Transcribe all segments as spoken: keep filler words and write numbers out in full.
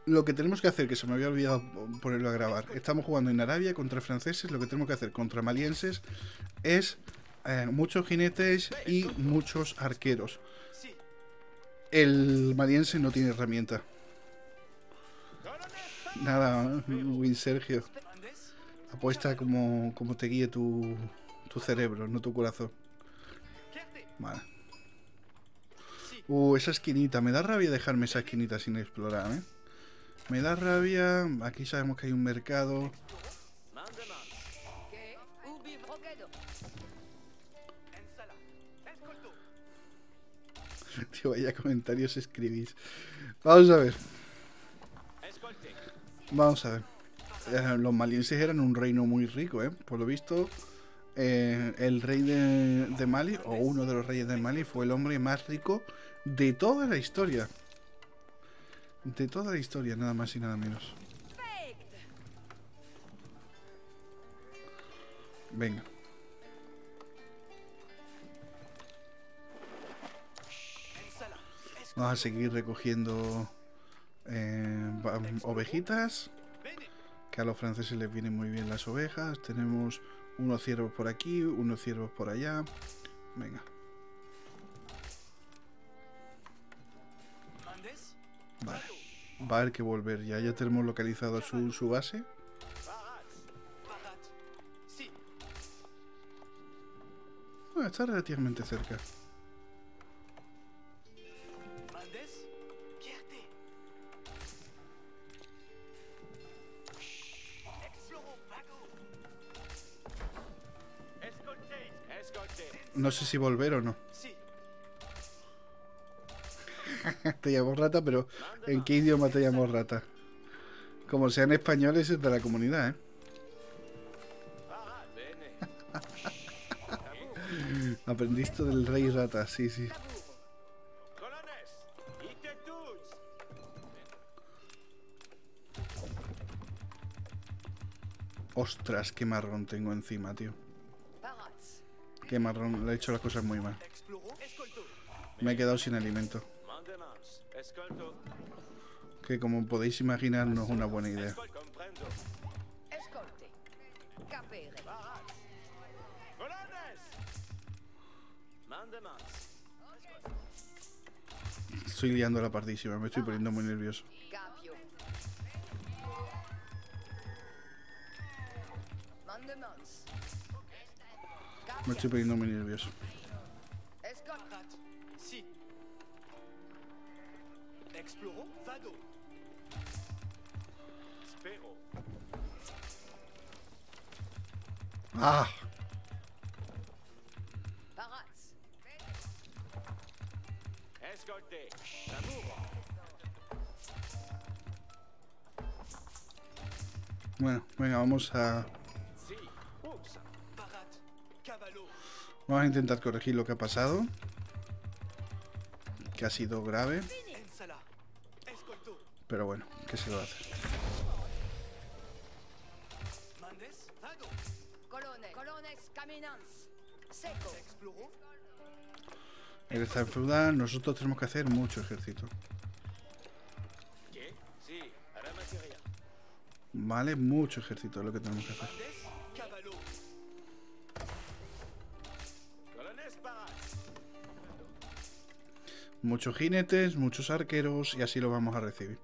Lo que tenemos que hacer, que se me había olvidado ponerlo a grabar. Estamos jugando en Arabia contra franceses. Lo que tenemos que hacer contra malienses es eh, muchos jinetes y muchos arqueros. El maliense no tiene herramienta. Nada, Win Sergio. Apuesta como, como te guíe tu, tu cerebro, no tu corazón. Vale. Uh, esa esquinita. Me da rabia dejarme esa esquinita sin explorar, ¿eh? Me da rabia. Aquí sabemos que hay un mercado. Tío, vaya comentarios escribís. Vamos a ver. Vamos a ver. Eh, los malienses eran un reino muy rico, ¿eh? Por lo visto, eh, el rey de, de Mali, o uno de los reyes de Mali, fue el hombre más rico de toda la historia. De toda la historia, nada más y nada menos. Venga. Vamos a seguir recogiendo eh, ovejitas. Que a los franceses les vienen muy bien las ovejas. Tenemos unos ciervos por aquí, unos ciervos por allá. Venga. Vale. Va a haber que volver ya. Ya tenemos localizado su, su base. Bueno, está relativamente cerca. No sé si volver o no. Te llamo rata, pero ¿en qué idioma te llamo rata? Como sean españoles es de la comunidad, ¿eh? Aprendiste del rey rata, sí, sí. Ostras, qué marrón tengo encima, tío. Qué marrón, le he hecho las cosas muy mal. Me he quedado sin alimento. Que como podéis imaginar no es una buena idea. Estoy liando la partísima, me estoy poniendo muy nervioso. Me estoy poniendo muy nervioso. ¡Ah! Bueno, venga, vamos a... Vamos a intentar corregir lo que ha pasado. Que ha sido grave. Pero bueno, ¿qué se lo hace? Él está en feudal, nosotros tenemos que hacer mucho ejército. Vale, mucho ejército es lo que tenemos que hacer. Muchos jinetes, muchos arqueros y así lo vamos a recibir.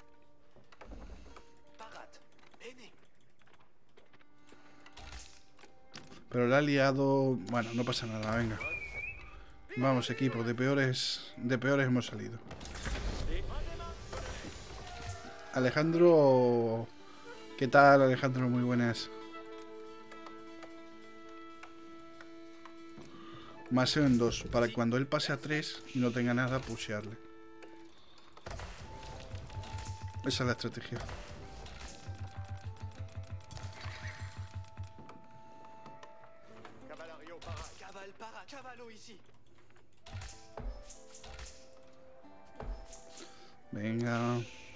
Pero le ha liado... Bueno, no pasa nada, venga. Vamos, equipo, de peores, de peores hemos salido. Alejandro... ¿Qué tal, Alejandro? Muy buenas. Maseo en dos, para cuando él pase a tres y no tenga nada, pushearle. Esa es la estrategia. Venga.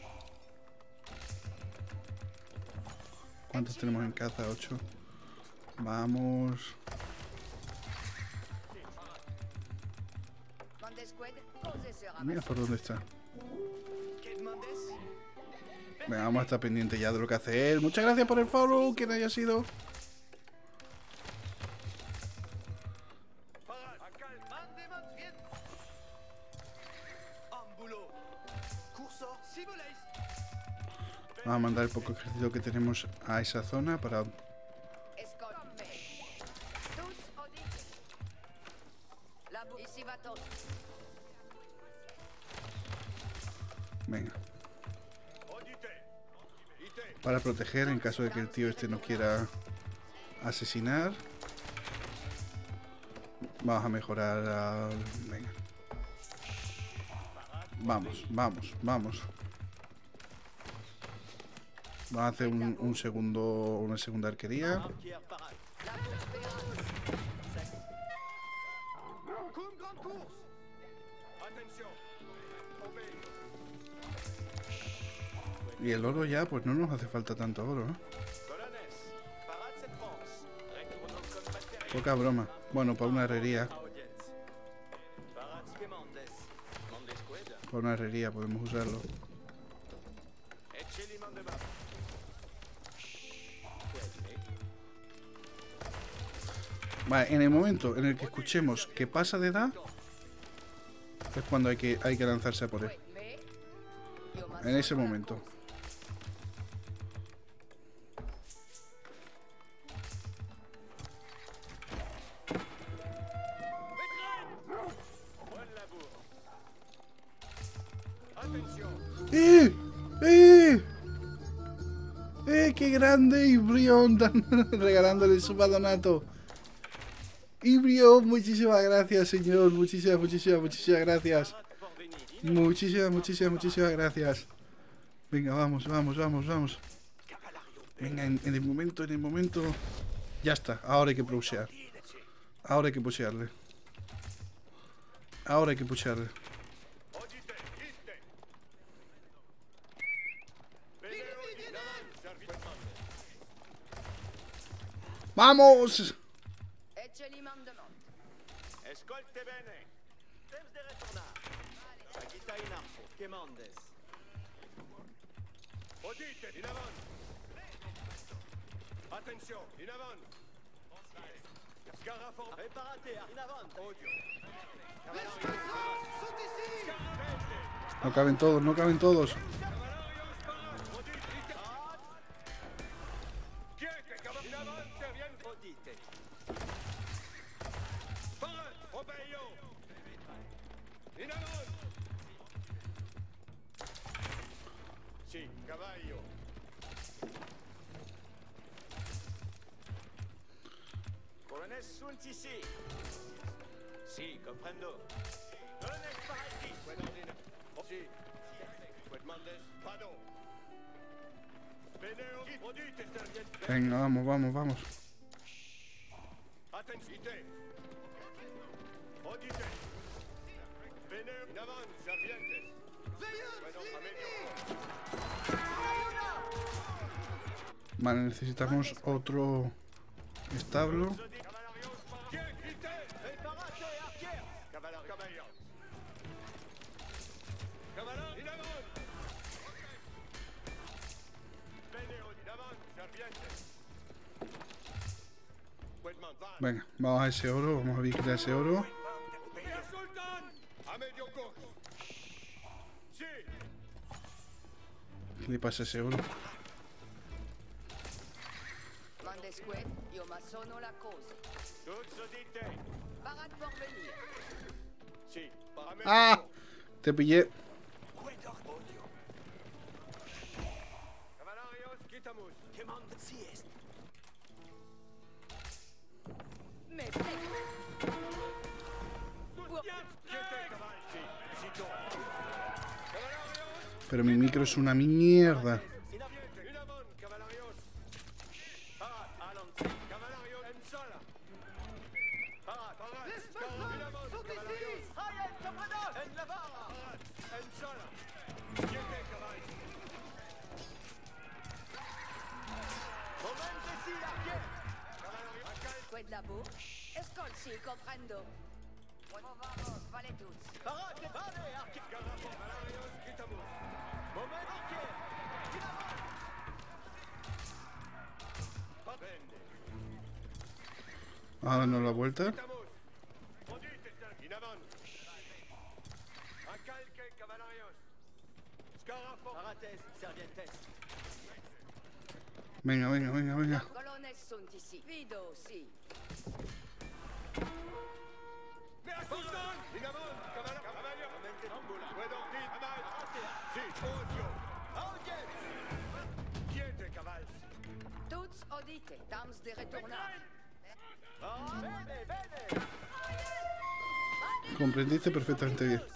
¿Cuántos tenemos en caza? Ocho. Vamos. Mira por dónde está. Venga, vamos a estar pendiente ya de lo que hace él. Muchas gracias por el follow, quien haya sido. Vamos a mandar el poco ejército que tenemos a esa zona para... Venga. Para proteger en caso de que el tío este no quiera asesinar. Vamos a mejorar al... Venga. Vamos, vamos, vamos. Vamos a hacer un, un segundo, una segunda arquería. Y el oro ya, pues no nos hace falta tanto oro, ¿no? Poca broma. Bueno, para una herrería. Para una herrería podemos usarlo. Vale, en el momento en el que escuchemos que pasa de edad, es cuando hay que, hay que lanzarse a por él. En ese momento. ¡Eh! ¡Eh! ¡Eh! ¡Qué grande! Ibrión regalándole su padonato. Ibrión, muchísimas gracias, señor. Muchísimas, muchísimas, muchísimas gracias. Muchísimas, muchísimas, muchísimas gracias. Venga, vamos, vamos, vamos, vamos. Venga, en, en el momento, en el momento. Ya está, ahora hay que pushear. Ahora hay que pushearle. Ahora hay que pushearle. ¡Vamos! No caben todos, no caben todos. Sí, comprendo. Venga, vamos, vamos, vamos. Vale, necesitamos otro establo. Venga, vamos a ese oro, vamos a vigilar ese oro. ¿Qué le pasa a ese oro? ¡Ah! Te pillé. Pero mi micro es una mierda. a darnos la vuelta. Venga, venga, venga, venga. Comprendiste perfectamente bien.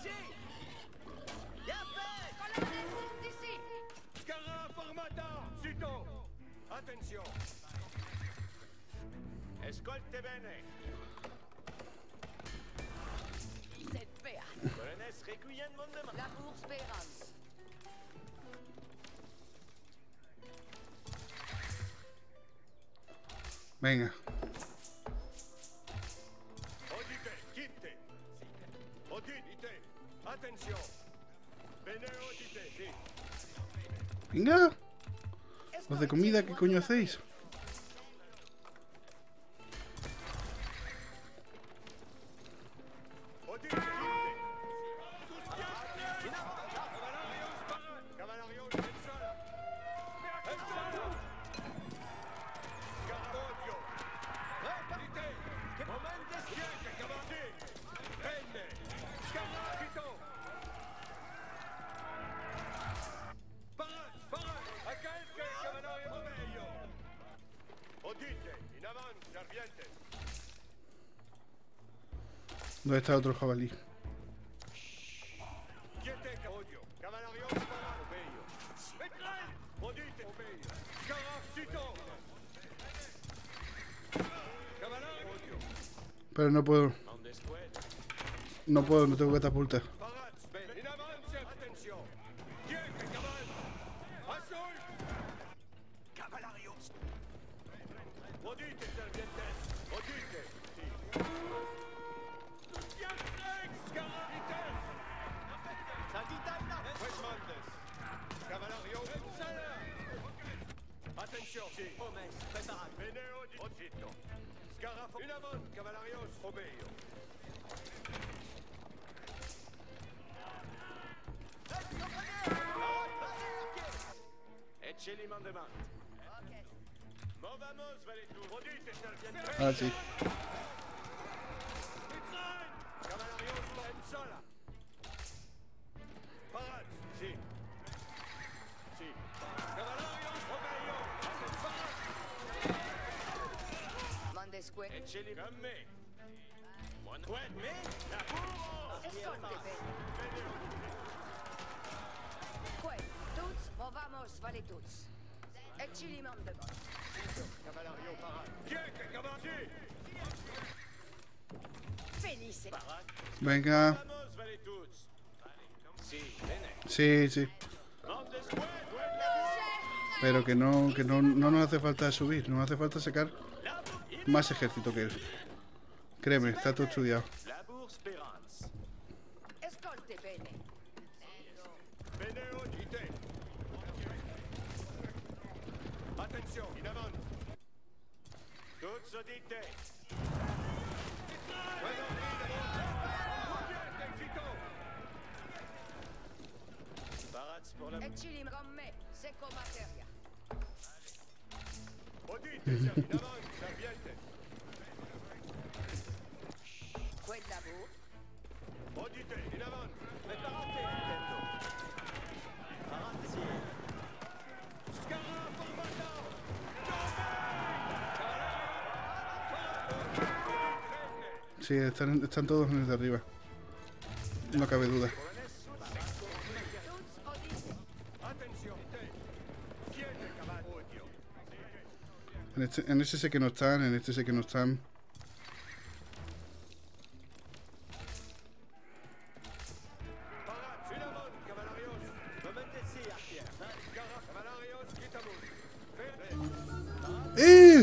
Escolte bene. Colonnes requiem mondement. Labour Spérance. Venga. Odite, quitte. Odite, atención. Bene, odite, sí. Venga. Los de comida, ¿qué coño hacéis? ¿Dónde está otro jabalí? Pero no puedo. No puedo, no tengo catapulta. Ah, sí. Venga. Sí, sí. Pero que no, que no, no nos hace falta subir, nos hace falta sacar más ejército que él. Créeme, está todo estudiado. Sí, están, están todos en el de arriba. No cabe duda. En, este, en ese sé que no están, en este sé que no están. ¡Eh!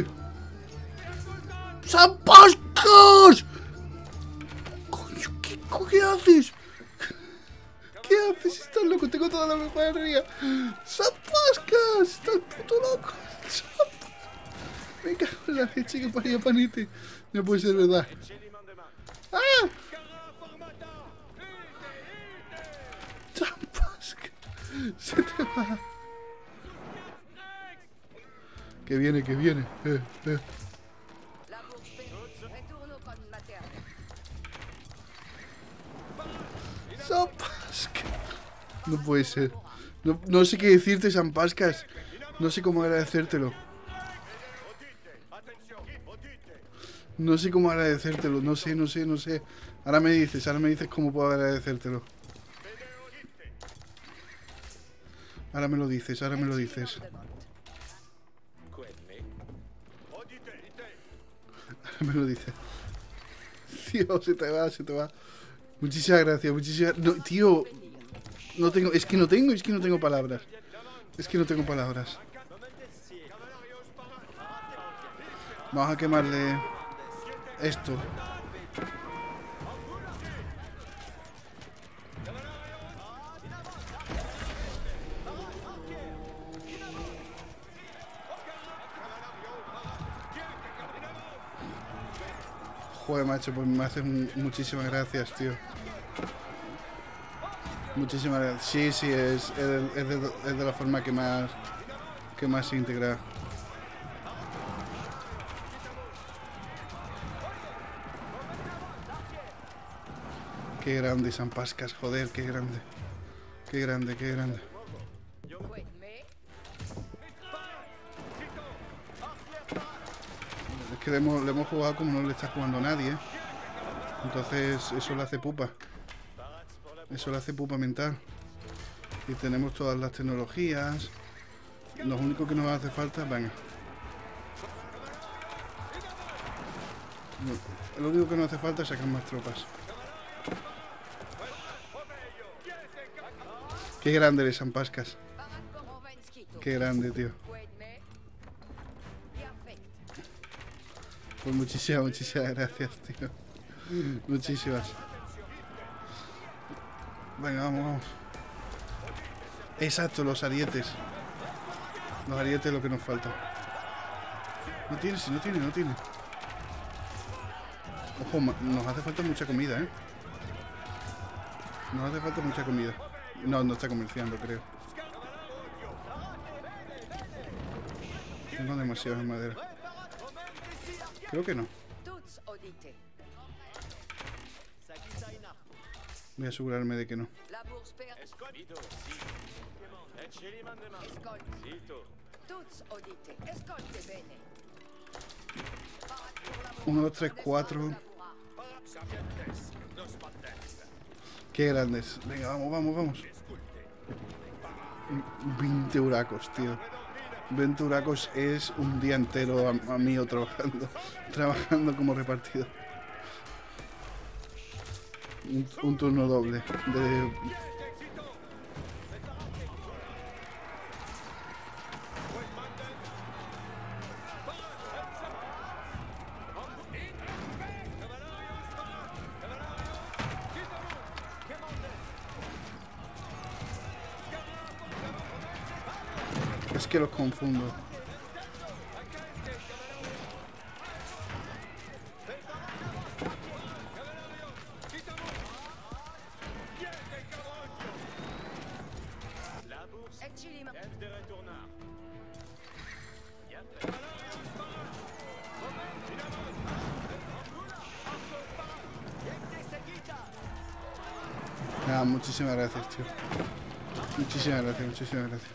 ¡Zapascas! Coño, ¿qué, ¿qué haces? ¿Qué haces? Estás loco, tengo toda la memoria. ¡Zapascas! ¡Estás puto loco! ¡Zapascas! Me cago en la leche que paría Panete. No puede ser verdad. ¡Ah! ¡Zampasca! Se te va. Que viene, que viene. Eh, eh. ¡Zampasca! No puede ser. No, no sé qué decirte, Zampascas. No sé cómo agradecértelo. No sé cómo agradecértelo. No sé, no sé, no sé. Ahora me dices, ahora me dices cómo puedo agradecértelo. Ahora me lo dices, ahora me lo dices. Ahora me lo dices. Tío, se te va, se te va. Muchísimas gracias, muchísimas... No, tío, no tengo... Es que no tengo, es que no tengo palabras. Es que no tengo palabras. Vamos a quemarle esto. Joder, macho, pues me haces muchísimas gracias, tío. Muchísimas gracias. Sí, sí, es, es, de, es, de, es de la forma que más que más se integra. Qué grande, Zampascas, joder, qué grande. Qué grande, qué grande. Es que le hemos, le hemos jugado como no le está jugando a nadie, ¿eh? Entonces eso le hace pupa. Eso le hace pupa mental. Y tenemos todas las tecnologías. Lo único que nos hace falta... Venga. Lo único que nos hace falta es sacar más tropas. Qué grande eres, Zampascas. Qué grande, tío. Pues muchísimas, muchísimas gracias, tío. Muchísimas. Venga, vamos, vamos. Exacto, los arietes. Los arietes es lo que nos falta. No tiene, si no tiene, no tiene. Ojo, nos hace falta mucha comida, ¿eh? Nos hace falta mucha comida. No, no está comerciando, creo. Tengo demasiada madera. Creo que no. Voy a asegurarme de que no. Uno, dos, tres, cuatro. Qué grandes. Venga, vamos, vamos, vamos. veinte huracos, tío. veinte huracos es un día entero a, a mío trabajando. Trabajando como repartido. Un, un turno doble. De... Es que los confundo. Ah, muchísimas gracias, tío. Muchísimas gracias, muchísimas gracias.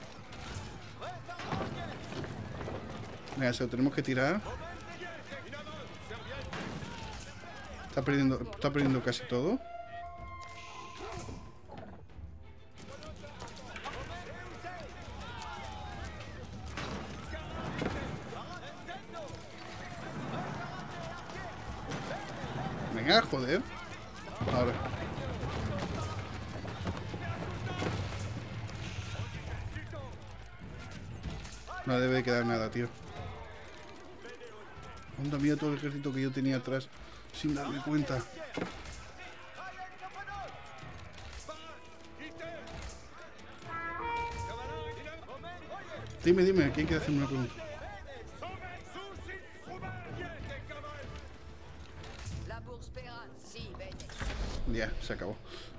Venga, se lo tenemos que tirar. Está perdiendo, está perdiendo casi todo. Venga, joder. Ahora. No debe quedar nada, tío. Onda mía, todo el ejército que yo tenía atrás sin darme cuenta. Dime, dime, ¿quién quiere hacerme una pregunta? Ya, se acabó.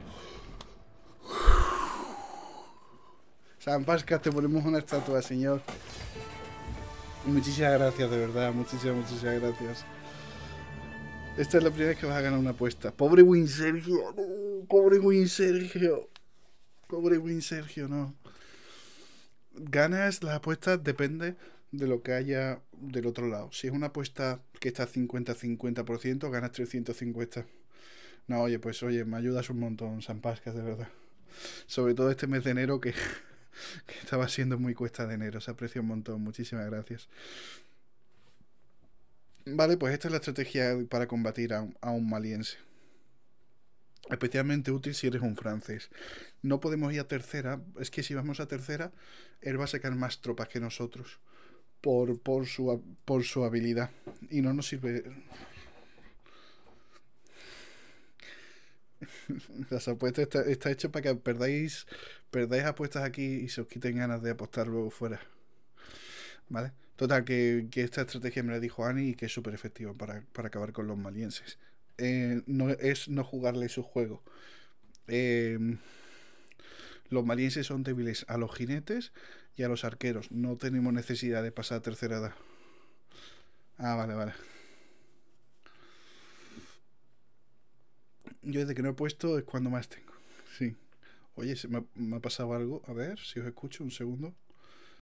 San Pascas, te ponemos una estatua, señor. Muchísimas gracias, de verdad. Muchísimas, muchísimas gracias. Esta es la primera vez que vas a ganar una apuesta. Pobre Win Sergio. No, pobre Win Sergio. Pobre Win Sergio, no. Ganas las apuestas, depende de lo que haya del otro lado. Si es una apuesta que está cincuenta cincuenta por ciento, ganas trescientos cincuenta. No, oye, pues oye, me ayudas un montón, San Pascas, de verdad. Sobre todo este mes de enero que, que estaba siendo muy cuesta de enero. Se aprecia un montón. Muchísimas gracias. Vale, pues esta es la estrategia para combatir a un, a un maliense. Especialmente útil si eres un francés. No podemos ir a tercera. Es que si vamos a tercera, él va a sacar más tropas que nosotros. Por, por, su, por su habilidad. Y no nos sirve. Las apuestas está, está hecho para que perdáis, perdáis apuestas aquí y se os quiten ganas de apostar luego fuera. ¿Vale? Total, que, que esta estrategia me la dijo Ani y que es súper efectiva para, para acabar con los malienses. Eh, no, es no jugarle su juego. Eh, los malienses son débiles a los jinetes y a los arqueros. No tenemos necesidad de pasar a tercera edad. Ah, vale, vale. Yo desde que no he puesto es cuando más tengo. Sí. Oye, se me, me ha pasado algo. A ver si os escucho un segundo.